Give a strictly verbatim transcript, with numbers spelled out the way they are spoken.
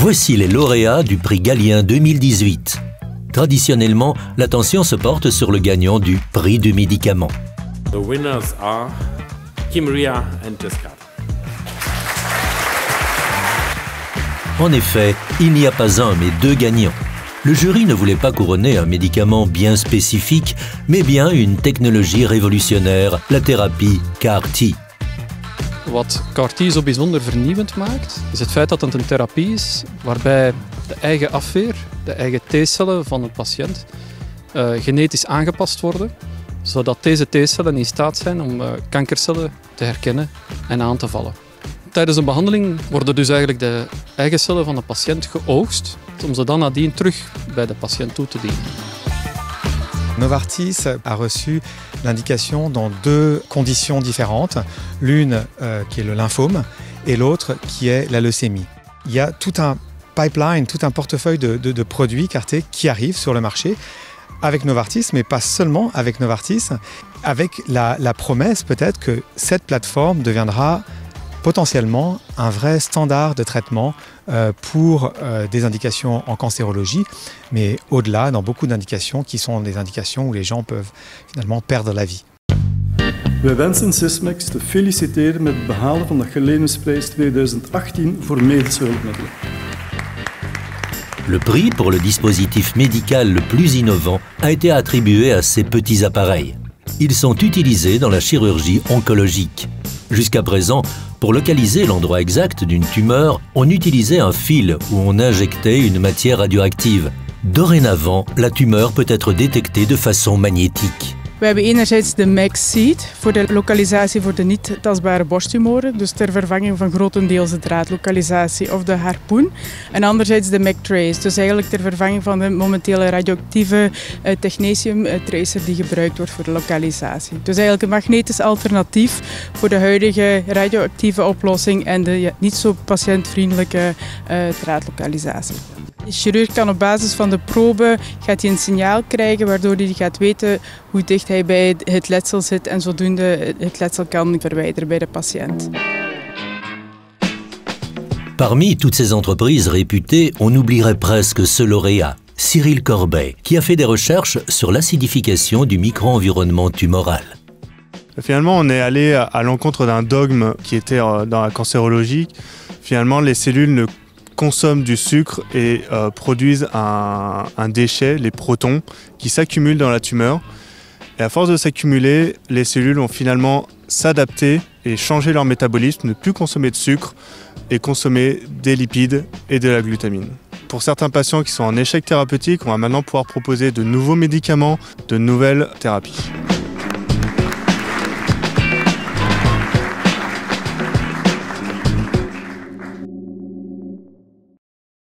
Voici les lauréats du prix Galien deux mille dix-huit. Traditionnellement, l'attention se porte sur le gagnant du prix du médicament. The winners are Kymria and Descartes. En effet, il n'y a pas un mais deux gagnants. Le jury ne voulait pas couronner un médicament bien spécifique, mais bien une technologie révolutionnaire, la thérapie C A R T. Wat C A R T zo bijzonder vernieuwend maakt, is het feit dat het een therapie is waarbij de eigen afweer, de eigen T-cellen van een patiënt, uh, genetisch aangepast worden, zodat deze T-cellen in staat zijn om uh, kankercellen te herkennen en aan te vallen. Tijdens een behandeling worden dus eigenlijk de eigen cellen van de patiënt geoogst, om ze dan nadien terug bij de patiënt toe te dienen. Novartis a reçu l'indication dans deux conditions différentes, l'une euh, qui est le lymphome et l'autre qui est la leucémie. Il y a tout un pipeline, tout un portefeuille de, de, de produits C A R T qui arrivent sur le marché avec Novartis, mais pas seulement avec Novartis, avec la, la promesse peut-être que cette plateforme deviendra potentiellement un vrai standard de traitement euh, pour euh, des indications en cancérologie, mais au-delà, dans beaucoup d'indications qui sont des indications où les gens peuvent finalement perdre la vie. Wij wensen Sysmex te feliciteren met het behalen van de Geleenwisprijs tweeduizend achttien voor medische hulpmiddelen. Le prix pour le dispositif médical le plus innovant a été attribué à ces petits appareils. Ils sont utilisés dans la chirurgie oncologique. Jusqu'à présent, pour localiser l'endroit exact d'une tumeur, on utilisait un fil où on injectait une matière radioactive. Dorénavant, la tumeur peut être détectée de façon magnétique. We hebben enerzijds de M A C Seed voor de lokalisatie voor de niet tastbare borsttumoren, dus ter vervanging van grotendeels de draadlokalisatie of de harpoen. En anderzijds de M A C Trace, dus eigenlijk ter vervanging van de momentele radioactieve uh, technetium uh, tracer die gebruikt wordt voor de lokalisatie. Dus eigenlijk een magnetisch alternatief voor de huidige radioactieve oplossing en de ja, niet zo patiëntvriendelijke uh, draadlokalisatie. De chirurg kan op basis van de probe gaat hij een signaal krijgen waardoor hij gaat weten hoe dicht hij bij het letsel zit en zodoende het letsel kan verwijderen bij de patiënt. Parmi toutes ces entreprises réputées, on oublierait presque ce lauréat, Cyril Corbet, qui a fait des recherches sur l'acidification du micro-environnement tumoral. Finalement, on est allé à l'encontre d'un dogme qui était dans la cancérologie. Finalement, les cellules ne consomment du sucre et euh, produisent un, un déchet, les protons, qui s'accumulent dans la tumeur. Et à force de s'accumuler, les cellules vont finalement s'adapter et changer leur métabolisme, ne plus consommer de sucre et consommer des lipides et de la glutamine. Pour certains patients qui sont en échec thérapeutique, on va maintenant pouvoir proposer de nouveaux médicaments, de nouvelles thérapies.